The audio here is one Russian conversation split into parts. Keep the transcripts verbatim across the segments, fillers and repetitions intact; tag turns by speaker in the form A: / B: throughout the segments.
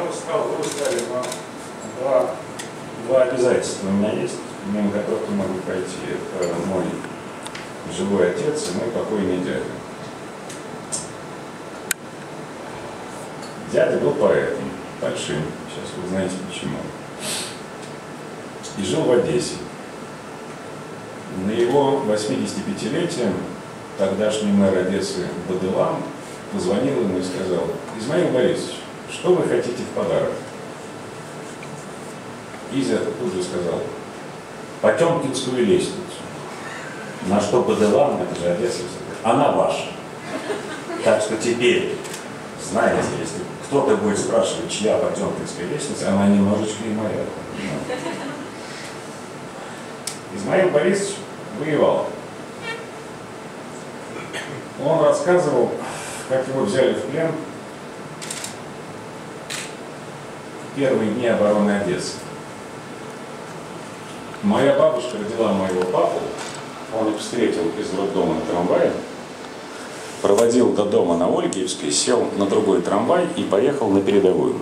A: устал, вы устали, но два, два обязательства у меня есть, мимо которых не могу пройти. Это мой живой отец и мой покойный дядя. Дядя был поэтом, большим, сейчас вы знаете почему. И жил в Одессе. На его восьмидесятипятилетие тогдашний мэр Одессы Баделам позвонил ему и сказал: Измаил Борисович, что вы хотите в подарок? Изя тут же сказал: Потемкинскую лестницу. На что Баделам, это же Одесса, она ваша. Так что теперь, знаете, если кто-то будет спрашивать, чья Потемкинская лестница, она немножечко и моя. Измаил Борисович воевал. Он рассказывал, как его взяли в плен в первые дни обороны Одессы. Моя бабушка родила моего папу, он их встретил из роддома на трамвае, проводил до дома на Ольгиевской, сел на другой трамвай и поехал на передовую.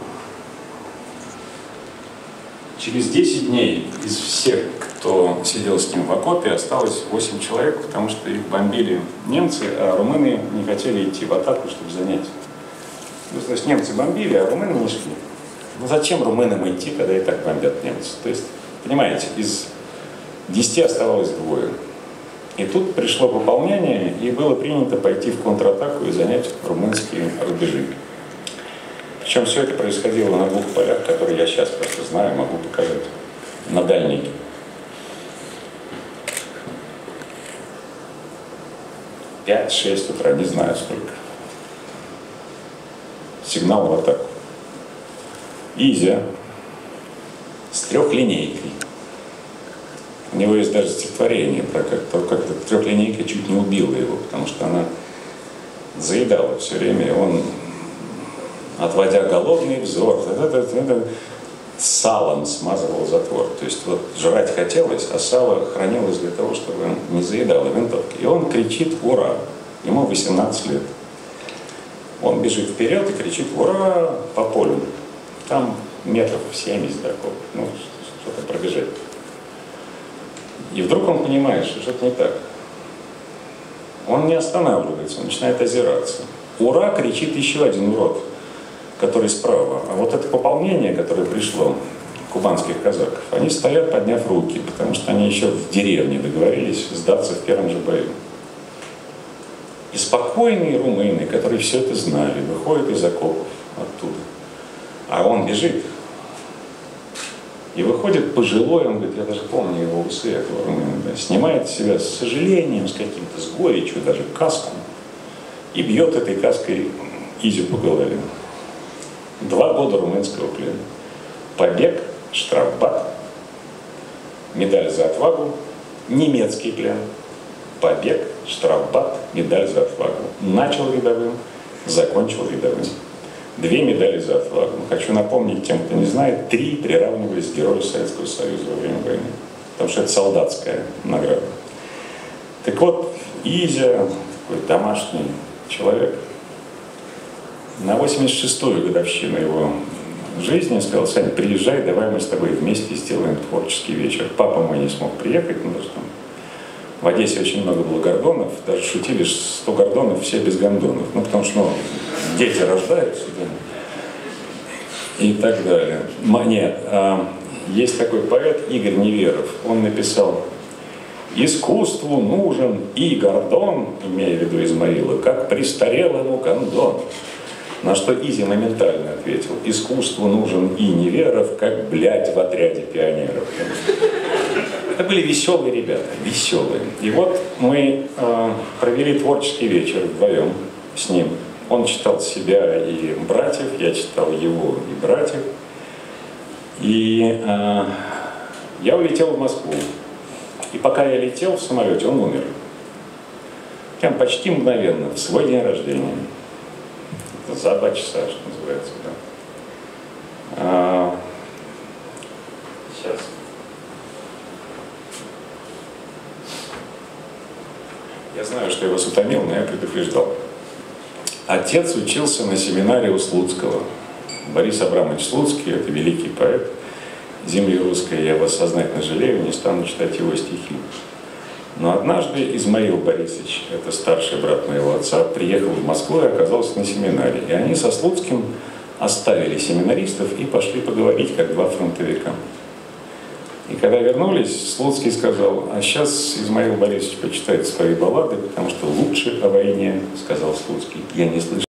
A: Через десять дней из всех, кто сидел с ним в окопе, осталось восемь человек, потому что их бомбили немцы, а румыны не хотели идти в атаку, чтобы занять. Ну, то есть немцы бомбили, а румыны не шли. Ну зачем румынам идти, когда и так бомбят немцы? То есть, понимаете, из десяти оставалось двое. И тут пришло пополнение, и было принято пойти в контратаку и занять румынские рубежи. Причем все это происходило на двух полях, которые я сейчас просто знаю, могу показать. На дальней. пять-шесть утра, не знаю сколько. Сигнал в атаку. Изя с трехлинейкой. У него есть даже стихотворение про как-то, как-то трехлинейка чуть не убила его, потому что она заедала все время, и он, отводя голодный взор, это, это, это, салом смазывал затвор. То есть вот жрать хотелось, а сало хранилось для того, чтобы не заедало винтовки. И он кричит «Ура!». Ему восемнадцать лет. Он бежит вперед и кричит «Ура!» по полю. Там метров семьдесят такого, ну, что-то пробежать. И вдруг он понимает, что что-то не так. Он не останавливается, он начинает озираться. «Ура!» кричит еще один урод, который справа. А вот это пополнение, которое пришло, кубанских казаков, они стоят, подняв руки, потому что они еще в деревне договорились сдаться в первом же бою. И спокойные румыны, которые все это знали, выходят из окопов оттуда. А он бежит. И выходит пожилой, он говорит, я даже помню его усы этого румына, да, снимает с себя с сожалением, с каким-то, с горечью даже каску и бьет этой каской Изю по голове. Два года румынского плена. Побег, штрафбат, медаль за отвагу, немецкий плен, побег, штрафбат, медаль за отвагу. Начал рядовым, закончил рядовым. Две медали за отвагу. Хочу напомнить тем, кто не знает, три приравнивались к Герою Советского Союза во время войны. Потому что это солдатская награда. Так вот, Изя, такой домашний человек, на восемьдесят шестую годовщину его жизни сказал: Саня, приезжай, давай мы с тобой вместе сделаем творческий вечер. Папа мой не смог приехать, потому что в Одессе очень много было гордонов, даже шутили, что сто гордонов, все без гондонов. Ну, потому что ну, дети рождаются, да, и так далее. Нет, а, есть такой поэт Игорь Неверов, он написал: «Искусству нужен и гордон, имея в виду Измаила, как престарелому гондон». На что Изя моментально ответил: искусству нужен и Неверов, как блядь в отряде пионеров. Это были веселые ребята, веселые. И вот мы э, провели творческий вечер вдвоем с ним. Он читал себя и братьев, я читал его и братьев. И э, я улетел в Москву. И пока я летел в самолете, он умер. Прям почти мгновенно, в свой день рождения. За два часа, что называется, да. А, сейчас. Я знаю, что я вас утомил, но я предупреждал. Отец учился на семинаре у Слуцкого. Борис Абрамович Слуцкий – это великий поэт земли русской, я вас сознательно жалею, не стану читать его стихи. Но однажды Измаил Борисович, это старший брат моего отца, приехал в Москву и оказался на семинаре. И они со Слуцким оставили семинаристов и пошли поговорить, как два фронтовика. И когда вернулись, Слуцкий сказал: а сейчас Измаил Борисович почитает свои баллады, потому что лучше о войне, сказал Слуцкий, я не слышал.